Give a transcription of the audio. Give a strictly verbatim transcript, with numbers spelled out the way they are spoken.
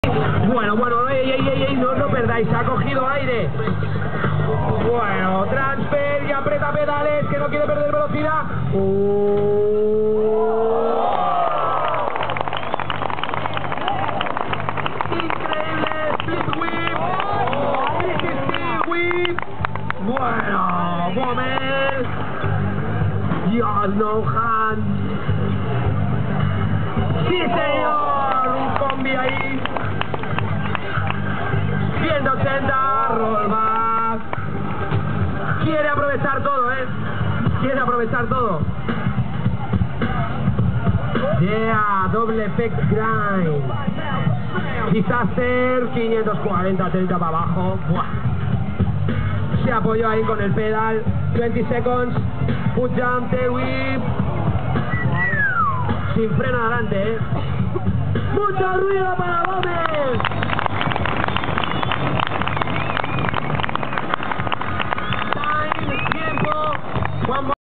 Bueno, bueno, ey, ey, ey, ey, no, no perdáis, ha cogido aire. Bueno, transfer y aprieta pedales, que no quiere perder velocidad. Uh... Increíble, split whip. trescientos whip. Bueno, Bommel. Dios, no hand. Sí, señor, un combi ahí. ciento ochenta, rollback. Quiere aprovechar todo, ¿eh? Quiere aprovechar todo. Yeah, doble peck grind. Disaster, quinientos cuarenta, treinta para abajo. Buah. Se apoyó ahí con el pedal. veinte seconds. Foot jump, tail whip. Sin freno adelante, ¿eh? ¡Mucho ruido para Bommel!